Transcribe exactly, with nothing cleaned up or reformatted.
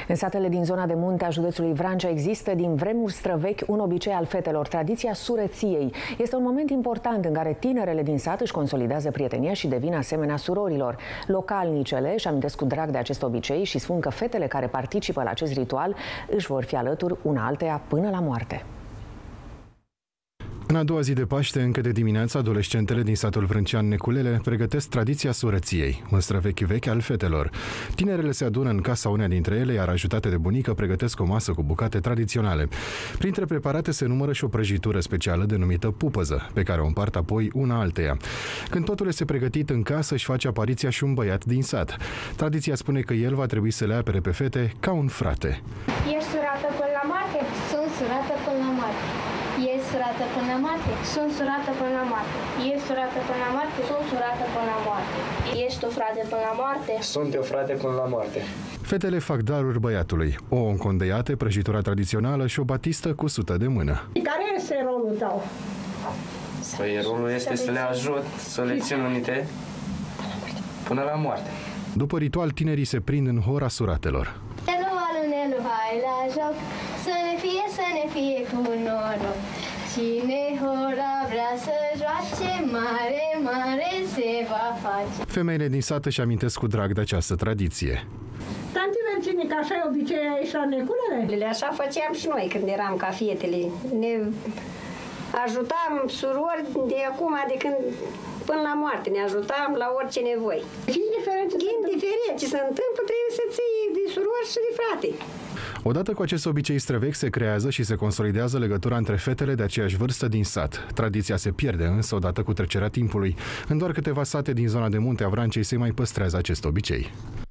În satele din zona de munte a județului Vrancea există din vremuri străvechi un obicei al fetelor, tradiția surăției. Este un moment important în care tinerele din sat își consolidează prietenia și devin asemenea surorilor. Localnicele își amintesc cu drag de acest obicei și spun că fetele care participă la acest ritual își vor fi alături una alteia până la moarte. În a doua zi de Paște, încă de dimineață, adolescentele din satul vrâncean Neculele pregătesc tradiția surăției, un străvechi vechi al fetelor. Tinerele se adună în casa uneia dintre ele, iar ajutate de bunică pregătesc o masă cu bucate tradiționale. Printre preparate se numără și o prăjitură specială denumită pupăză, pe care o împart apoi una alteia. Când totul este pregătit, în casă își face apariția și un băiat din sat. Tradiția spune că el va trebui să le apere pe fete ca un frate. Ești surată până la moarte? Sunt surată până la moarte. Ești surată până la moarte? Sunt surată până la moarte. Ești surată până la moarte? Sunt surată până la moarte. Ești o frate până la moarte? Sunt eu frate până la moarte. Fetele fac daruri băiatului, o încondeiate, prăjitura tradițională și o batistă cu sută de mână. Care este rolul tău? Păi rolul este să le ajut, să le țin unite până la moarte. După ritual, tinerii se prind în hora suratelor. Nelu, hai la joc, să ne fie, să ne fie cu noroc. Cine hora vrea să joace, mare, mare se va face. Femeile din sat își amintesc cu drag de această tradiție. Tanti Vercinic, așa e obicei aici la Neculele? Așa făceam și noi când eram ca fietele. Ne ajutam surori de acum, de când până la moarte, ne ajutam la orice nevoi. Indiferent ce, Indiferent ce se întâmplă, trebuie să ții de surori și de frate. Odată cu acest obicei străvechi se creează și se consolidează legătura între fetele de aceeași vârstă din sat. Tradiția se pierde însă odată cu trecerea timpului. În doar câteva sate din zona de munte a Vrancei se mai păstrează acest obicei.